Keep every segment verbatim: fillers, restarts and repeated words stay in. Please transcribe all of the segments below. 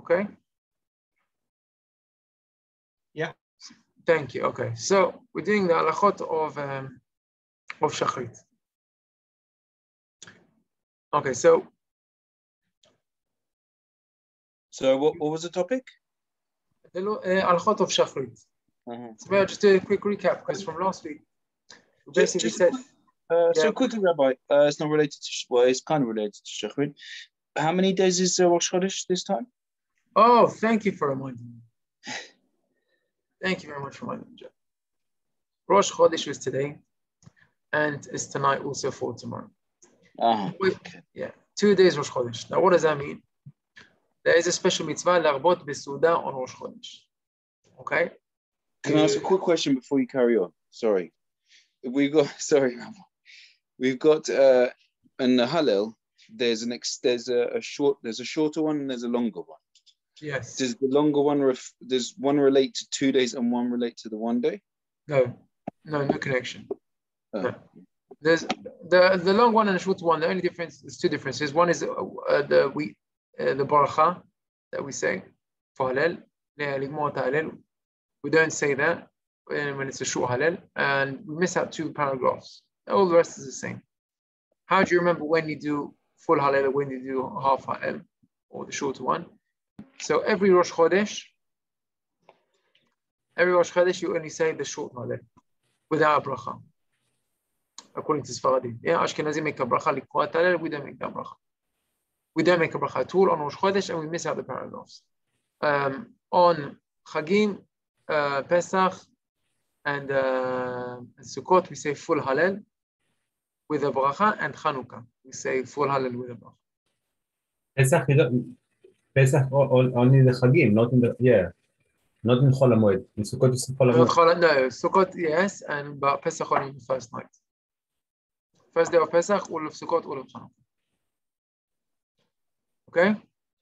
Okay? Yeah. Thank you. Okay, so we're doing the halachot of um, of shachrit. Okay, so So what, what was the topic? the uh, halachot of shachrit. Uh-huh. So maybe I'll just do a quick recap because from last week we Just, basically just said. uh, Yeah. So quickly, Rabbi, uh, it's not related to, well, it's kind of related to shachrit. How many days is uh, Rosh Chodesh this time? Oh, thank you for reminding me. Thank you very much for reminding me, Jeff. Rosh Chodesh was today, and it's tonight also for tomorrow. Uh-huh. Wait, yeah, two days Rosh Chodesh. Now, what does that mean? There is a special mitzvah, larbot besuda on Rosh Chodesh. Okay? Can I ask a quick question before you carry on? Sorry. We've got, sorry, Rabbi. We've got, uh, in the Hallel, there's an ex, there's a, a short, there's a shorter one and there's a longer one. Yes. Does the longer one, ref, does one relate to two days and one relate to the one day? No, no, no connection. Oh. No. There's the the long one and the short one. The only difference is two differences. One is uh, uh, the we uh, the baracha that we say for Hallel. We don't say that when it's a short Hallel, and we miss out two paragraphs. All the rest is the same. How do you remember when you do full Hallel or when you do half Hallel or the shorter one? So every Rosh Chodesh, every Rosh Chodesh, you only say the short Hallel without a bracha. According to Sfaradim. Yeah, Ashkenazim make a bracha likrat Hallel, we don't make that bracha. We don't make a bracha at all on Rosh Chodesh, and we miss out the paragraphs. Um, on Chagim, uh, Pesach, and, uh, and Sukkot, we say full Hallel with a bracha, and Chanukah, we say full Hallel with a bracha. Pesach, Pesach only the Chagim, not in the, yeah, not in Chol HaMoed. In Sukkot, it's Chol HaMoed. No, Sukkot, yes, and but Pesach only the first night. First day of Pesach, all of Sukkot, all of Chanukah. Okay?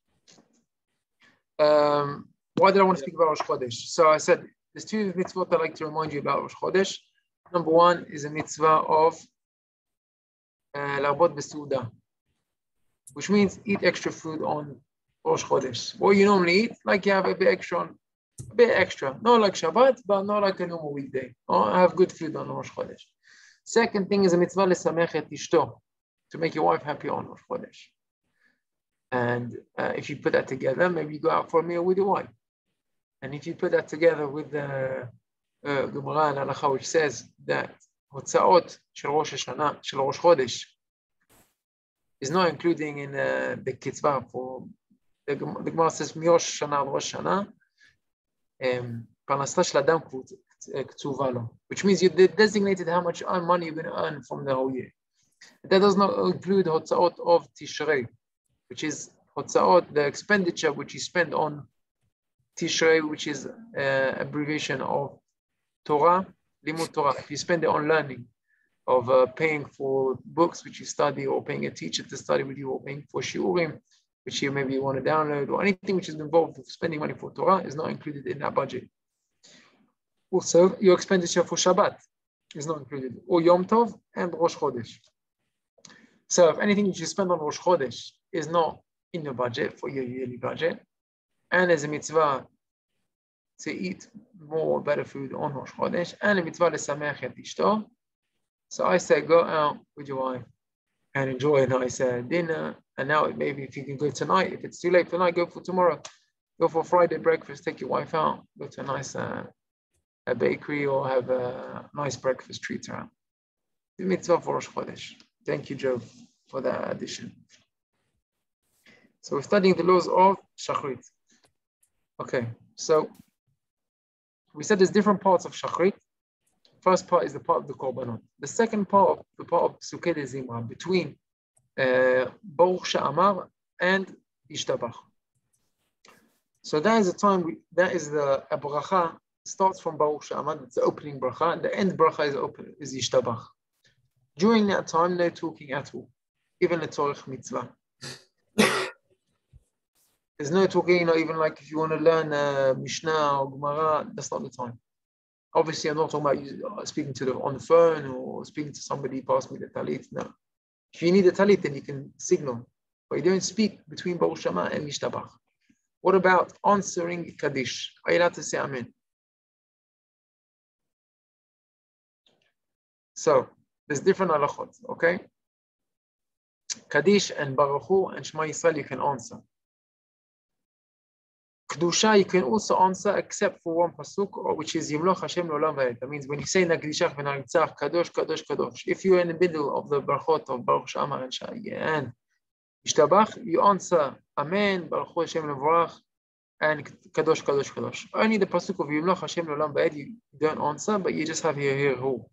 Um, why did I want to speak about Rosh Chodesh? So I said, there's two mitzvot I'd like to remind you about Rosh Chodesh. Number one is a mitzvah of Larbot Besuda, which means eat extra food on Rosh Chodesh. What you normally eat, like you have a bit extra on, a bit extra. Not like Shabbat, but not like a normal weekday. Or have good food on Rosh Chodesh. Second thing is a mitzvah lesamech et ishto, to make your wife happy on Rosh Chodesh. And uh, if you put that together, maybe you go out for a meal with your wife. And if you put that together with the uh, Gemara and Halacha, which says that Hotzaot shel Rosh Hashanah, shel Rosh Chodesh, is not including in uh, the Kitzvah for the, the Gemara says Miyosh Shana Rosh Hashanah, Parnasah shel Adam Ketzuva lo, which means you designated how much money you're going to earn from the whole year. That does not include Hotzaot of Tishrei, which is Hotzaot, the expenditure which you spend on Tishrei, which is uh, abbreviation of Torah, Limud Torah. If you spend it on learning, of uh, paying for books which you study, or paying a teacher to study with you, or paying for shiurim, which you maybe want to download, or anything which is involved with spending money for Torah is not included in that budget. Also, your expenditure for Shabbat is not included, or Yom Tov and Rosh Chodesh. So if anything that you spend on Rosh Chodesh is not in your budget, for your yearly budget, and there's a mitzvah to eat more better food on Rosh Chodesh, and a mitzvah lesamech et ishto, so I say go out with your wife and enjoy a nice uh, dinner. And now maybe if you can go tonight, if it's too late for tonight, go for tomorrow. Go for Friday breakfast, take your wife out, go to a nice uh, a bakery, or have a nice breakfast treat around. The mitzvah for Rosh Chodesh. Thank you, Joe, for that addition. So we're studying the laws of Shachrit. Okay, so we said there's different parts of Shachrit. First part is the part of the Korbanot. The second part of the part of Sukkot Zimra, between uh, Baruch She'amar and Ishtabach. So that is the time, we, that is the a bracha, starts from Baruch She'amar, it's the opening bracha, and the end bracha is open, is Ishtabach. During that time, no talking at all, even the Tzorech Mitzvah. There's no talking, you know, even like if you want to learn uh, Mishnah or Gemara, that's not the time. Obviously, I'm not talking about speaking to the on the phone or speaking to somebody, pass me the talit. No. If you need a talit, then you can signal. But you don't speak between Baruch She'amar and Ishtabach. What about answering Kaddish? Are you allowed to say Amen? So there's different halachot, okay? Kaddish and Baruch Hu and Shema Yisrael you can answer. Kedusha you can also answer except for one pasuk, which is Yimloch Hashem L'olam Va'ed. That means when you say Nagdishach v'Nagditzach, Kadosh, Kadosh, Kadosh. If you're in the middle of the Barachot of Baruch She'amar and Shai and Yishtabach, you answer Amen, Baruch Hu Hashem Levorach, and Kadosh, Kadosh, Kadosh. Only the pasuk of Yimloch Hashem L'olam Va'ed you don't answer, but you just have here, here, who.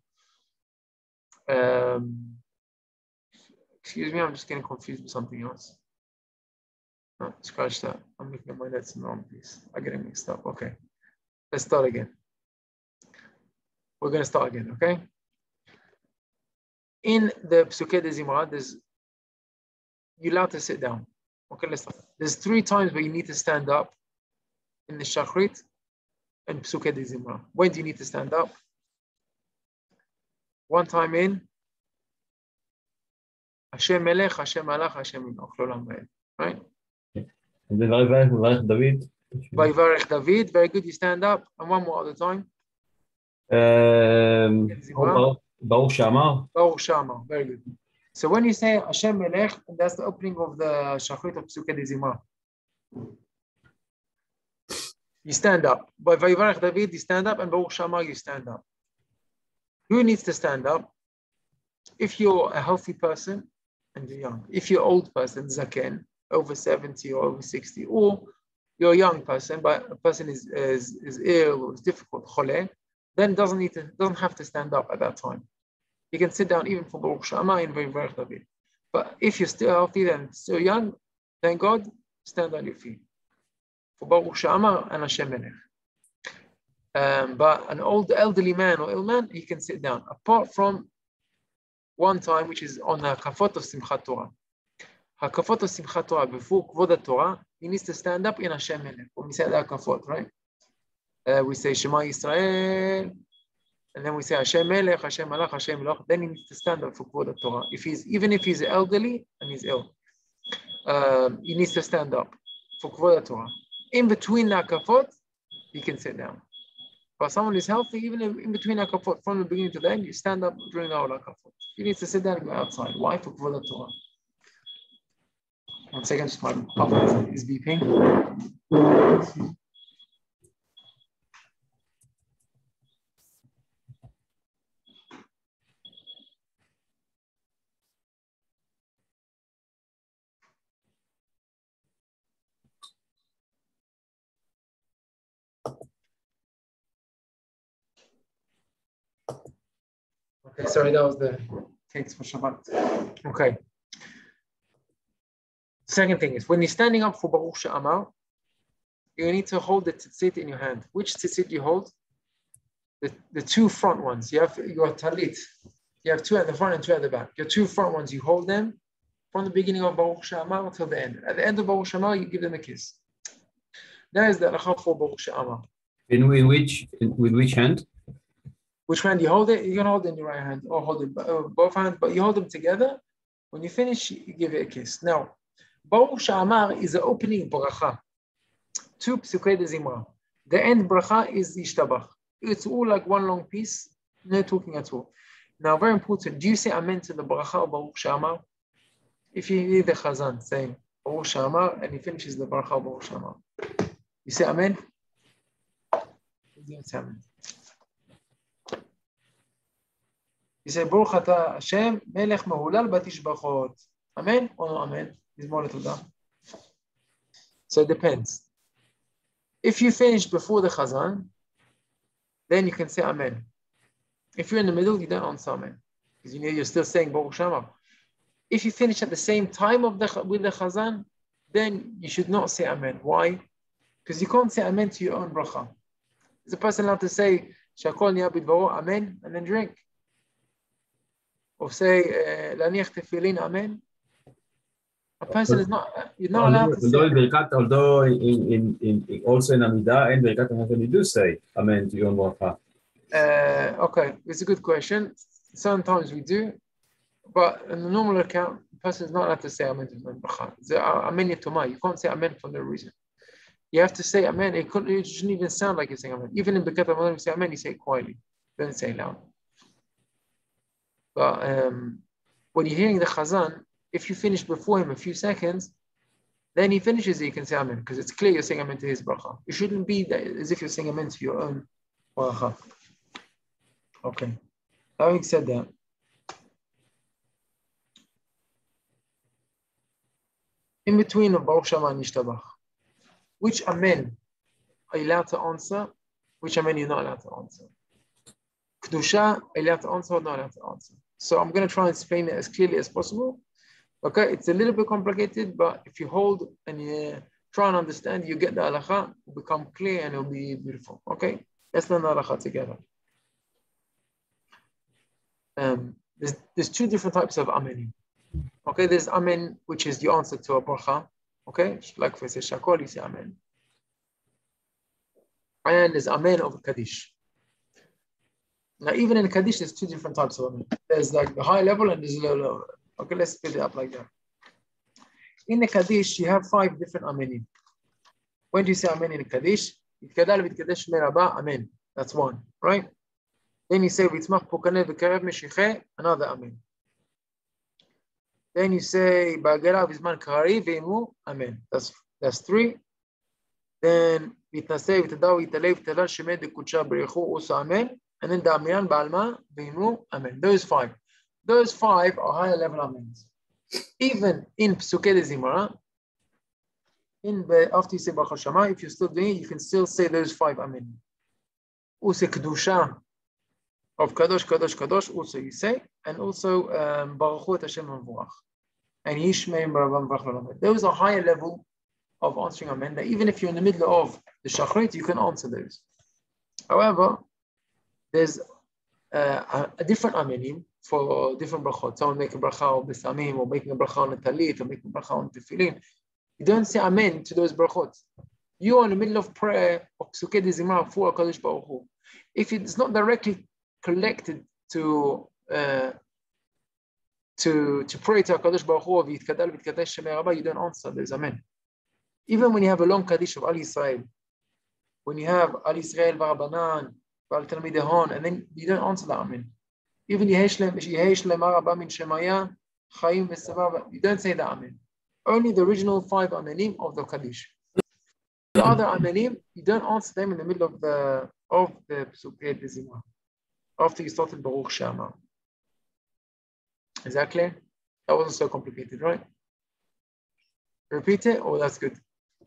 Um, excuse me, I'm just getting confused with something else. No, scratch that. I'm looking at my notes in the wrong piece. I'm getting mixed up. Okay. Let's start again. We're going to start again, okay? In the Psukei de Zimra, there's you're allowed to sit down. Okay, let's start. There's three times where you need to stand up in the Shachrit and Psukei de Zimra. When do you need to stand up? One time in Hashem Melech, Hashem Malach, Hashem Inoch, right? And then Vayivarech David. Vayivarech David, very good. You stand up. And one more at a time. Um, Baruch She'amar. Baruch She'amar, very good. So when you say Hashem Melech, that's the opening of the Shachrit of Psukei de Zimra. You stand up. By Vayivarech David, you stand up, and Baruch She'amar, you stand up. Who needs to stand up? If you're a healthy person and you're young. If you're an old person, Zaken, over seventy or over sixty, or you're a young person, but a person is, is, is ill or is difficult, chole, then doesn't need to doesn't have to stand up at that time. You can sit down even for Baruch She'amar and Vayivarech David. But if you're still healthy and still young, thank God, stand on your feet. For Baruch She'amar and Hashem Melech. Um, but an old elderly man or ill man, he can sit down. Apart from one time, which is on the Hakafot of Simchat Torah. Hakafot of Simchat Torah, before Kvod Torah, he needs to stand up in Hashem Melech. When we say the Hakafot, right? Uh, we say Shema Yisrael, and then we say Hashem Melech, Hashem Malach, Hashem Eloch. Then he needs to stand up for Kvod Torah. If he's even if he's elderly and he's ill, um, he needs to stand up for Kvod Torah. In between the Hakafot, he can sit down. But someone is healthy, even in between Hakafot, from the beginning to the end, you stand up during the whole Hakafot. You need to sit down and go outside. Why? For Kvod Torah. One second, just my oven is beeping. Okay, sorry, that was the cakes for Shabbat. Okay. Second thing is, when you're standing up for Baruch She'amar, you need to hold the tzitzit in your hand. Which tzitzit you hold? The, the two front ones. You have your talit. You have two at the front and two at the back. Your two front ones, you hold them from the beginning of Baruch She'amar until the end. At the end of Baruch She'amar, you give them a kiss. That is the halacha for Baruch She'amar. In, in which, in, with which hand? Which hand you hold it? You can hold it in your right hand or hold it uh, both hands, but you hold them together. When you finish, you give it a kiss. Now, Baruch She'amar is the opening bracha to Psukei de Zimra. The end bracha is Yishtabach. It's all like one long piece, no talking at all. Now, very important, do you say Amen to the bracha of Baruch She'amar? If you hear the Chazan saying Baruch She'amar and he finishes the bracha of Baruch She'amar, you say Amen? You don't say Amen. You say Baruch Ata Hashem Melech Mahulal Batishbachot. Amen or no Amen? So it depends. If you finish before the Chazan, then you can say Amen. If you're in the middle, you don't answer Amen, because you know you're still saying Baruch She'amar. If you finish at the same time of the with the Chazan, then you should not say Amen. Why? Because you can't say Amen to your own bracha. Is a person allowed to say Shakol Niya Bidvaro Amen and then drink? Or say Laniach Tefillin Amen? A person is not, you're not allowed to although say. Birkat, although in, in, in, in also in Amidah and Birkat Hamazon, you do say Amen to your bracha. Uh, okay, it's a good question. Sometimes we do, but in the normal account, the person is not allowed to say Amen to his bracha. Amen Yatomah. You can't say Amen for no reason. You have to say amen. It, couldn't, it shouldn't even sound like you're saying amen. Even in Birkat Hamazon, you say amen, you say it quietly. Don't say it loud. But um, when you're hearing the Chazan, if you finish before him a few seconds, then he finishes it, you can say amen, because it's clear you're saying amen to his bracha. It shouldn't be that, as if you're saying amen to your own bracha. Okay. Having said that, in between of Baruch Shama and Yishtabach, which amen are you allowed to answer? Which amen you're not allowed to answer? Kedusha, are you allowed to answer or not allowed to answer? So I'm going to try and explain it as clearly as possible. Okay, it's a little bit complicated, but if you hold and you try and understand, you get the halakha, it will become clear and it will be beautiful. Okay, let's learn the halakha together. Um, there's, there's two different types of amen. Okay, there's amen, which is the answer to a bracha. Okay, like if I say shakol, you say amen. And there's amen of Kaddish. Now, even in Kaddish, there's two different types of amen. There's like the high level and there's low level. Okay, let's split it up like that. In the Kaddish, you have five different amenim. When do you say amen in Kaddish? Yitkadal v'yitkadesh meraba, amen. That's one, right? Then you say v'yitzmach pokanev v'karev meshiche, another amen. Then you say ba'agera v'zman kari v'yimu, amen. That's that's three. Then v'yitnaseh v'tadaw v'yitalei v'talal shemed v'kudsha b'rechu, also amen. And then da'amiyan ba'alma v'yimu, amen. Those five. Those five are higher level amens. Even in Psukei de Zimra, in the, after you say Baruch Shama, if you're still doing it, you can still say those five amen. Also Kedusha of Kadosh, Kadosh, Kadosh, also you say, and also Baruch Hu et Hashem Mevorach. And Yishmei Baravam V'Achalamed. Those are higher level of answering amen, that even if you're in the middle of the Shachrit, you can answer those. However, there's uh, a, a different amenim for different brachot. Someone make a bracha on besamim, or making a bracha on a talit, or making a bracha on tefillin. You don't say amen to those brachot. You are in the middle of prayer of Psukei de Zimra for HaKadosh Baruch Hu. If it's not directly collected to uh, to to pray to HaKadosh Baruch Hu, v'yitkadal v'yitkadesh shemei rabba, you don't answer those amen. Even when you have a long Kaddish of Al Yisrael, when you have Al Yisrael v'Rabanan, v'Al Talmidei Hon, and then you don't answer that amen. Even Yehesh Lemar Abba Min Shemaya, Chaim V'Savah, you don't say that amen. Only the original five amenim of the Kaddish. The other amenim, you don't answer them in the middle of the of the Psukei de Zimra, after you started Baruch Shama. Is that clear? That wasn't so complicated, right? Repeat it. Oh, that's good.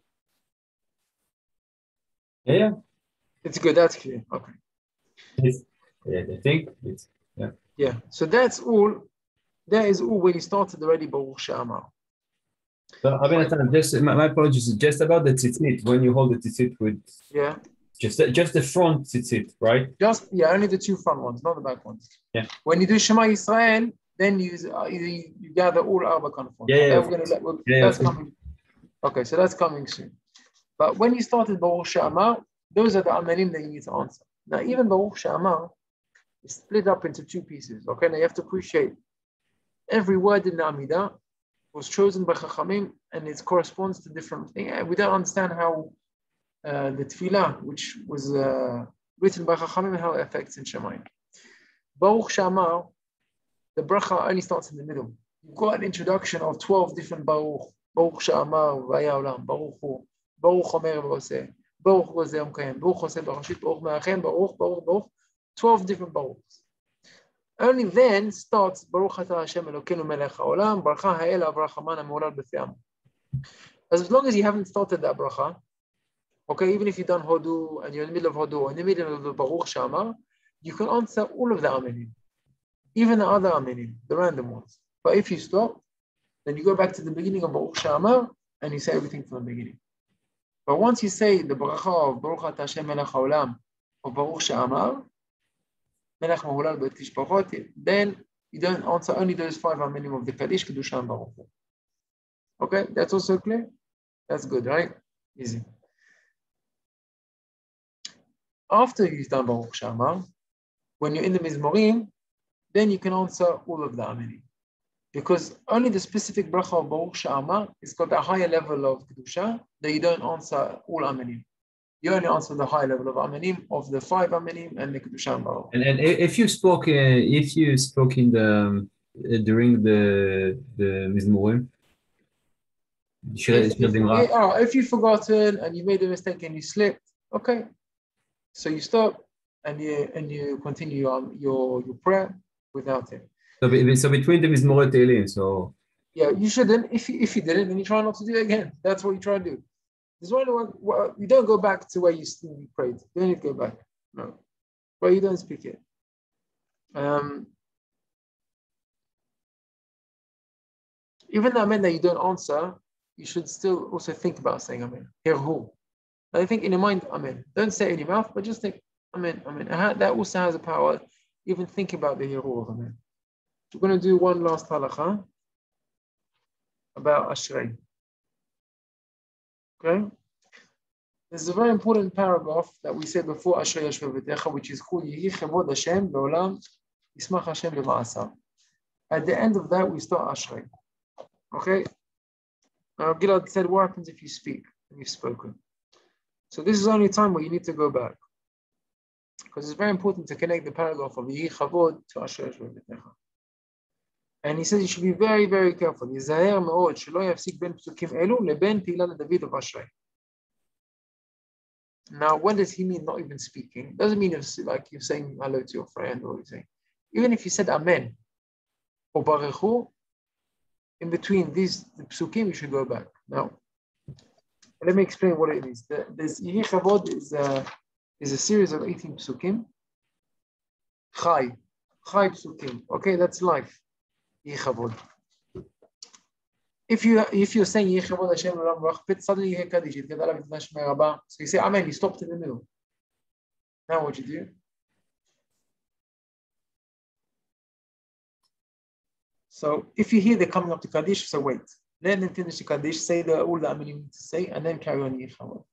Yeah. It's good. That's clear. Okay. It's, yeah, I think it's yeah. Yeah. So that's all. That is all when you started already Baruch Shama. So I mean, just my, my apologies. Just about the tzitzit, when you hold the tzitzit with yeah, just just the front tzitzit, right? Just yeah, only the two front ones, not the back ones. Yeah. When you do Shema Yisrael, then you uh, you, you gather all Arba conforms. Yeah, yeah. We're gonna let, we're, yeah that's yeah. coming. Okay, so that's coming soon. But when you started Baruch Shama, those are the amenim that you need to answer. Now, even Baruch Shama is split up into two pieces. Okay, now you have to appreciate every word in the Amidah was chosen by Chachamim, and it corresponds to different things. We don't understand how uh, the Tefillah, which was uh, written by Chachamim, how it affects in Shemayim. Baruch Shama, the bracha only starts in the middle. You've got an introduction of twelve different Baruch. Baruch Shama, Vaya Olam, Baruch Hu, Baruch Omer V'Oseh, Baruch Hu Zeh Mekayem, Baruch Oseh B'Rashit, Baruch Me'achem, Baruch, Baruch, Baruch. twelve different Baruchs. Only then starts Baruch Atah Hashem Elokeinu Melech HaOlam, Bracha Ha'ela Avrachamana Me'olad B'Fi'am. As long as you haven't started that bracha, okay, even if you've done Hodu and you're in the middle of Hodu or in the middle of the Baruch Shama, you can answer all of the Amenim, even the other Amenim, the random ones. But if you stop, then you go back to the beginning of Baruch Shama and you say everything from the beginning. But once you say the bracha of Baruch Atah Hashem Melech HaOlam of Baruch Shama, then you don't answer only those five amenim of the Kaddish, Kedusha, and Baruch Hu. Okay, that's also clear? That's good, right? Easy. After you've done Baruch Shama, when you're in the Mizmorim, then you can answer all of the amenim. Because only the specific bracha of Baruch She'amar is got a higher level of Kedusha that you don't answer all Amenim. You only answer the high level of Amenim, of the five Amenim and the Kedusha and Baruch. And, and if you spoke, uh, if you spoke in the uh, during the the Mizmorim, should If, should have if, been right. oh, if you've forgotten and you made a mistake and you slipped, okay. So you stop and you and you continue on your, your prayer without it. So, be- so between the Mizmorei Tehillim, so Yeah, you shouldn't. If you, if you didn't, then you try not to do it again. That's what you try to do. There's only one. Well, you don't go back to where you, you prayed. You don't need to go back. No, but you don't speak it. Um, even the amen that you don't answer, you should still also think about saying amen. Hirhu. I think in your mind, amen. Don't say it in your mouth, but just think amen, amen. That also has a power. Even think about the hirhu of amen. We're going to do one last halakha about Ashrei. Okay? There's a very important paragraph that we said before Ashrei Yashvei V'techa, which is called Yehi Chevod Hashem Be'olam Yismach Hashem B'ma'asav. At the end of that, we start Ashrei. Okay? Now, Gilad said, what happens if you speak and you've spoken? So this is only time where you need to go back. Because it's very important to connect the paragraph of Yehi Chevod to Ashrei Yashvei V'techa. And he says you should be very, very careful. Yizaher me'od shelo yafsik ben psukim elu leben tehillah leDavid of Ashrei. Now, what does he mean not even speaking? Doesn't mean it's like you're saying hello to your friend or you're saying. Even if you said amen or baruchu, in between these the psukim, you should go back. Now, let me explain what it is. The, this Yehi Chavod is a, is a series of eighteen psukim. Chai. Chai psukim. Okay, that's life. Yechavod. If you if you're saying Yechavod Hashem Olam Rachpit, suddenly you hear Kaddish. So you say Amen. You stopped in the middle. Now what you do? So if you hear they're coming up to Kaddish, so wait. Let them finish the Kaddish. Say the all the Amen you need to say, and then carry on Yechavod.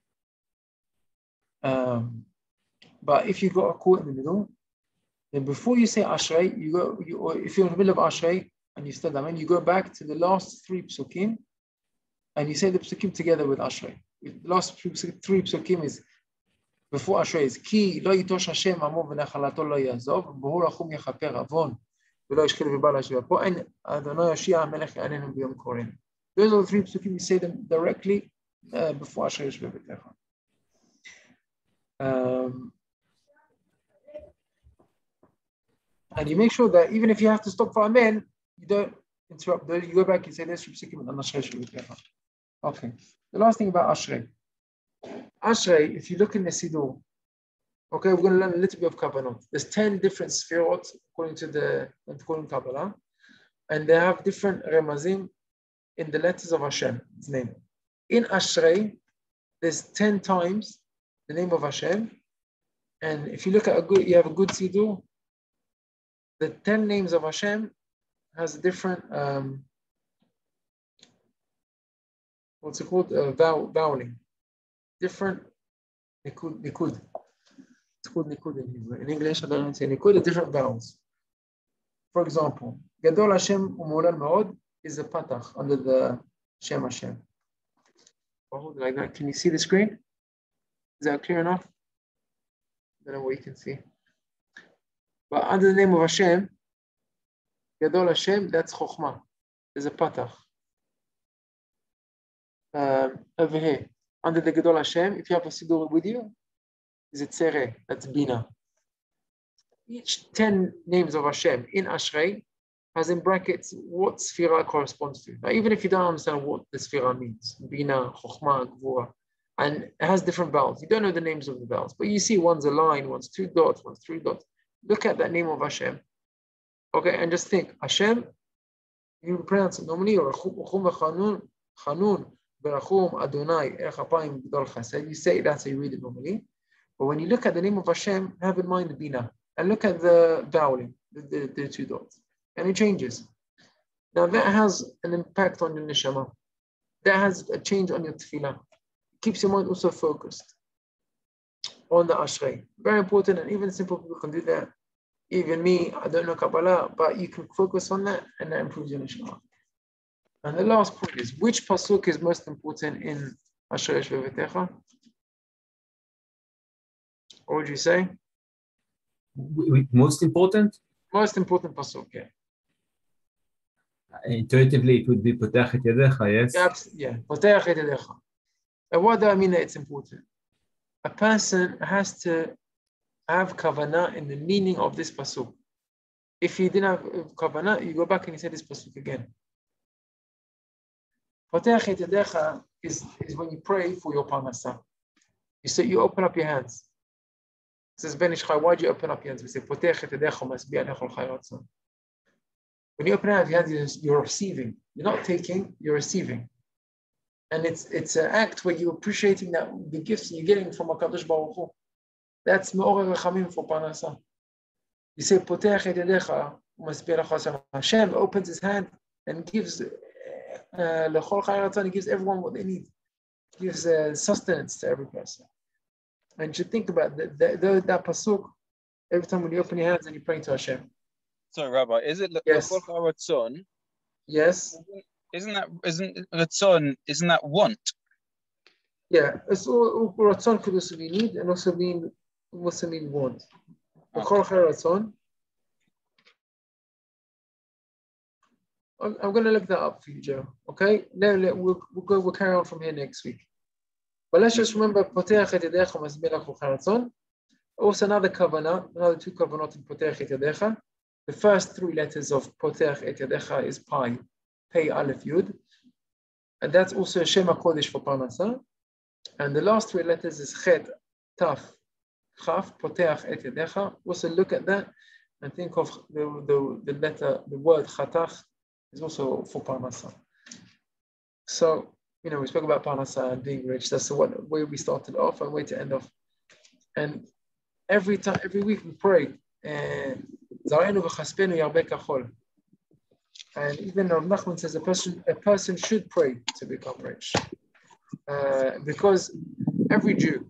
Um, but if you got a quote in the middle. Then before you say Ashrei, you go, you, or if you're in the middle of Ashrei and you said Amen, you go back to the last three psukim and you say the psukim together with Ashrei. The last three psukim is before Ashrei is Ki lo yitosh Hashem amo v'nechalato lo yazov v'hu rachum yechaper avon v'lo yishchil v'bal Hashem po en Adonai Yoshia HaMelech yanenu b'yom korim. Those are the three psukim. You say them directly uh, before Ashrei Yeshvei V'techa. Um, And you make sure that even if you have to stop for Amen, you don't interrupt. You go back and say, let's keep on Ashrei. Okay. The last thing about Ashrei. Ashrei, if you look in the Siddur, okay, we're going to learn a little bit of Kabbalah. There's ten different sfirot according to the according to Kabbalah, and they have different remazim in the letters of Hashem, His name. In Ashrei, there's ten times the name of Hashem, and if you look at a good, you have a good Siddur. The ten names of Hashem has a different, um, what's it called? Uh, vow, voweling. Different, nikud, nikud. It's called nikud in Hebrew. In English, I don't know how to say nikud, different vowels. For example, Gadol Hashem U'Molal Me'od is a patach under the Shem Hashem. Hold it like that. Can you see the screen? Is that clear enough? I don't know what you can see. But under the name of Hashem, Gadol Hashem, that's Chokhmah. There's a patach. Um, over here, under the Gadol Hashem, if you have a Siddur with you, is a Tzereh, that's Bina. Each ten names of Hashem in Ashrei has in brackets what Sphira corresponds to. Now, even if you don't understand what the Sphira means, Bina, Chokhmah, Gvura, and it has different vowels. You don't know the names of the vowels, but you see one's a line, one's two dots, one's three dots. Look at that name of Hashem, okay, and just think, Hashem, you pronounce it normally, or Chanun, Chanun, Berachum, Adonai, Echapayim, Gdol Chesed. You say that's how you read it normally. But when you look at the name of Hashem, have in mind the Bina, and look at the voweling, the, the, the two dots, and it changes. Now that has an impact on your neshama. That has a change on your tefillah. It keeps your mind also focused on the Ashrei. Very important, and even simple people can do that. even me, I don't know Kabbalah, but you can focus on that and that improves your neshama. And the last point is, which pasuk is most important in Asher Yesh Bevetecha? What would you say? Most important? Most important pasuk, yeah. Intuitively, it would be Potech et Yadecha, yes? Yeah, Potech et Yadecha. And what do I mean that it's important? A person has to have kavanah in the meaning of this pasuk. If you didn't have kavanah, you go back and you say this pasuk again. Potech et Yadecha is, is when you pray for your parnasah. You say, you open up your hands. It says, Ben Ish Chai, why do you open up your hands? We say, Potech et Yadecha masbiach lechol chai ratzon. When you open up your hands, you're receiving. You're not taking, you're receiving. And it's it's an act where you're appreciating that the gifts you're getting from HaKadosh Baruch Hu. That's me'oreh rechamim for parnasah. You say, Potech et yadecha u'masbiach lechol chai ratzon. Hashem opens his hand and gives lechol chai ratzon. He gives everyone what they need. He gives uh, sustenance to every person. And you should think about that, that, that, that pasuk every time when you open your hands and you pray to Hashem. Sorry, Rabbi, is it Yes. lechol chai ratzon? Yes. Isn't that isn't ratzon? Isn't that want? Yeah, it's all ratzon could also be need and also mean also mean want. Lechol chai ratzon. I'm, I'm going to look that up for you, Joe. Okay, no, no, we'll we'll go we'll carry on from here next week. But let's just remember Potech et yadecha masbiach lechol chai ratzon. Also another kavanah, another two kavanot in Potech et yadecha. The first three letters of Potech et yadecha is Pi, Pei Aleph Yud, and that's also a Shem HaKodesh for Parnasah. And the last three letters is Chet, Taf, Chaf, Potech et yadecha. Also look at that and think of the, the, the letter, the word Chatach is also for Parnasah. So, you know, we spoke about Parnasah and being rich. That's the one, way we started off and way to end off. And every time, every week we pray, and Zarenu v'chaspenu yarbeh kachol. And even Rav Nachman says a person a person should pray to become rich, uh, because every Jew,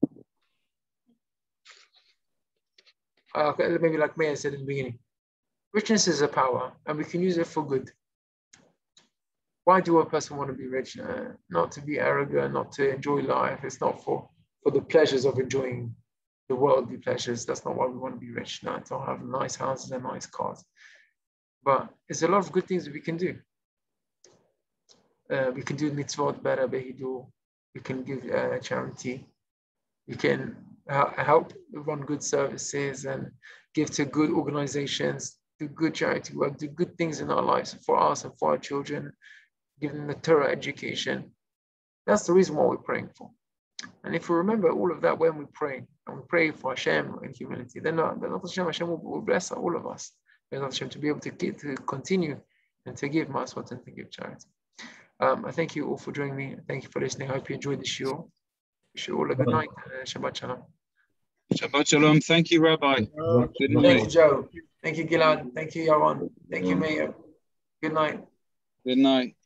uh, maybe like Meir said in the beginning, richness is a power, and we can use it for good. Why do a person want to be rich? Uh, not to be arrogant, not to enjoy life. It's not for for the pleasures of enjoying the worldly pleasures. That's not why we want to be rich. No, to have nice houses and nice cars. But there's a lot of good things that we can do. Uh, we can do mitzvot better, behidu. We can give uh, charity. We can uh, help run good services and give to good organizations, do good charity work, do good things in our lives for us and for our children, give them the Torah education. That's the reason why we're praying for. And if we remember all of that when we pray, and we pray for Hashem in humility, then uh, Hashem, Hashem will, will bless all of us. Hashem to be able to get, to continue and to give maswat and to give charity. Um, I thank you all for joining me. Thank you for listening. I hope you enjoyed the shiur. Wish you all a good night. Uh, Shabbat Shalom. Shabbat Shalom. Thank you, Rabbi. Uh, good thank night. you, Joe. Thank you, Gilad. Thank you, Yaron. Thank you, Meir. Good night. Good night.